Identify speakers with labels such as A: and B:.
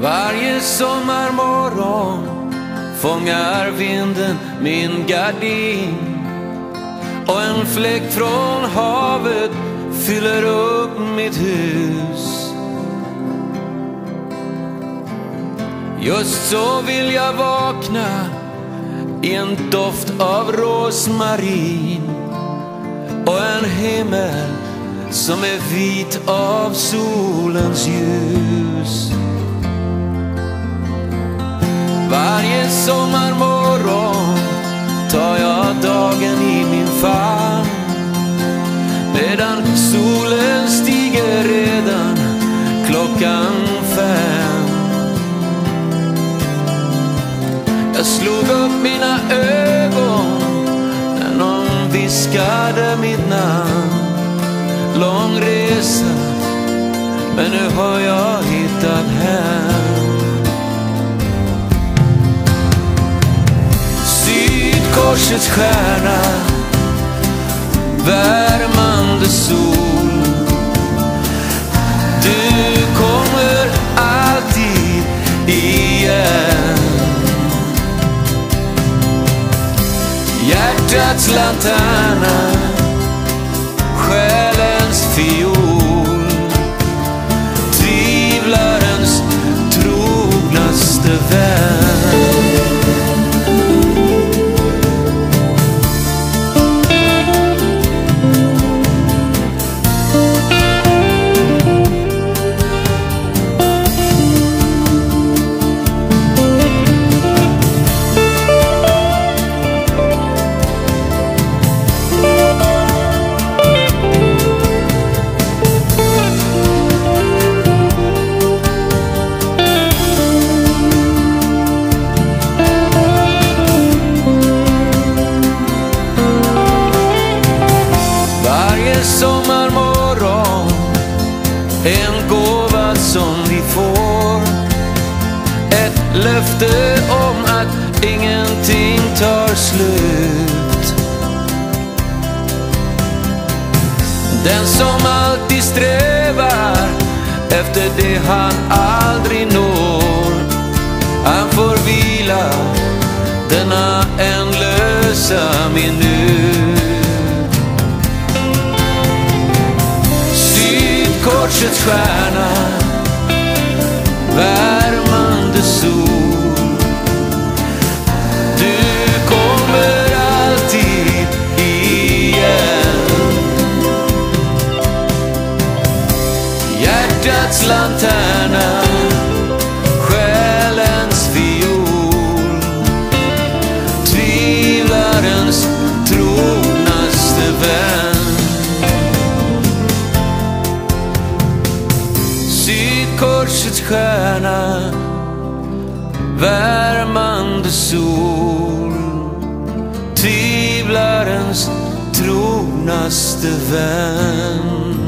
A: Varje sommarmorgon fångar vinden min gardin och en fläkt från havet fyller upp mitt hus. Just så vill jag vakna i en doft av rosmarin och en himmel som är vit av solens ljus. Varje sommarmorgon tar jag dagen i min famn, medan solen stiger redan 5:00. Jag slog upp mina ögon när någon viskade mitt namn. Lång resa, men nu har jag hittat hem. Sydkorsets stjärna, värmande sol. Du kommer alltid igen. Hjärtats lanterna, själens fiol, tvivlarens trognaste vän. Sommarmorgon, en gåva som vi får, ett löfte om att ingenting tar slut. Den som alltid strävar efter det han aldrig når, han får vila denna ändlösa minut. Korsets stjärna, värmande sol. Du kommer alltid igen. Hjärtats lanterna, själens fiol, tvivlarens trognaste vän. Sydkorsets stjärna, värmande sol, tvivlarens trognaste vän.